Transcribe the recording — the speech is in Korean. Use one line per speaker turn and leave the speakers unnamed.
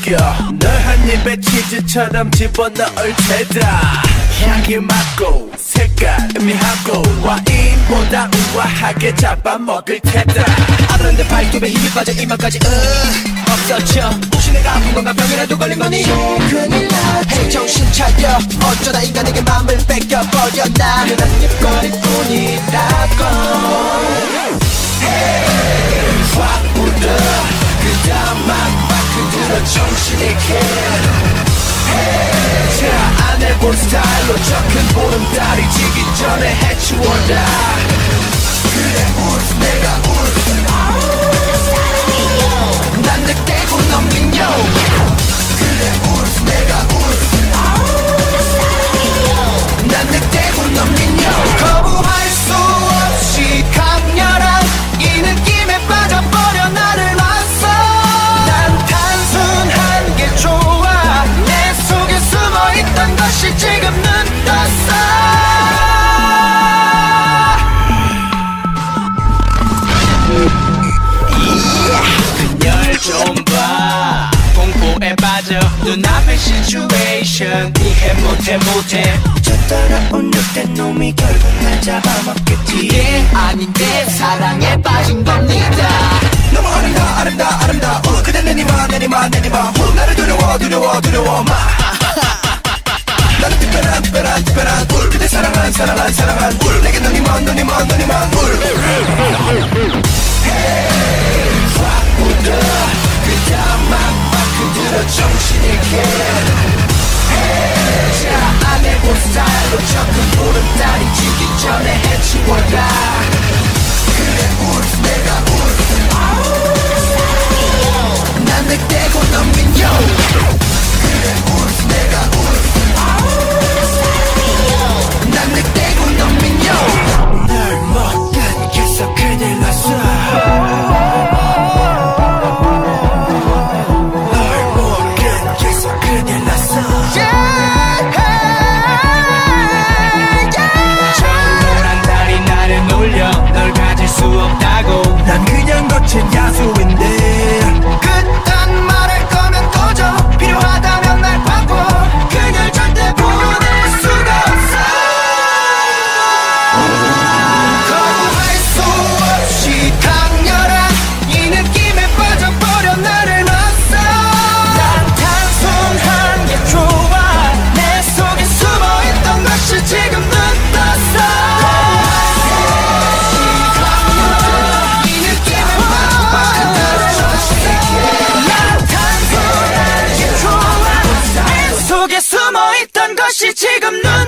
느껴 널 한 입에 치즈처럼 집어넣을 테다 향기 맡고 색깔 의미하고 와인보다 우아하게 잡아먹을 테다 아무런데 발톱에 힘이 빠져 이마까지 없어져 혹시 내가 아픈 건가 병이라도 걸린 거니 큰일 나지 정신 차려 어쩌다 인간에게 맘을 뺏겨버렸나 그런 입거리뿐이라고 확 불어 그 다음 막막 들어 정신이게 자 안 해본 스타일로 저 큰 보름달이 지기 전에 해치워라 그래 울스 내가 울스 난 늑대고 넌 민요 그래 울스 내가 울스 난 늑대고 넌 민요 거부할 수 없이 강렬한 이 느낌에 빠져버려 나를 놨어 난 단순한 게 좋아 내 속에 숨어있던 것이 지금 눈 떴어 그녀를 좀 봐 공포에 빠져 눈앞의 시츄에이션 이해 못해 저 따라온 늑대 놈이 결국 날 잡아먹겠지 이게 아닌데 사랑에 빠진 겁니다 너무 아름다워 그대 내니마 나를 두려워 마 나는 특별한 울 그대 사랑한 울 내게 눈이 먼 울 확 묻어 그 다음 막 들어 정신이게 자 안 해본 스타일로 적은 보름달이 지기 전에 해치워라 그래 울스 내가 울스 난 늑대고 넌 민요 그래 울스 내가 울스 난 늑대고 넌 민요 널 못 끊겠어 큰일 났어 널 못 끊겠어 큰일 났어 철노란 달이 나를 놀려 널 가질 수 없다고 난 그냥 거친 야수인데 그딴 말할 거면 꺼져 필요하다면 날 바꿔 그걸 절대 보낼 수가 없어 거부할 수 없이 강렬한 이 느낌에 빠져버려 나를 놨어 난 단순한 게 좋아 내 속에 숨어있던 것이 지금 눈 떴어 숨어있던 것이 지금 눈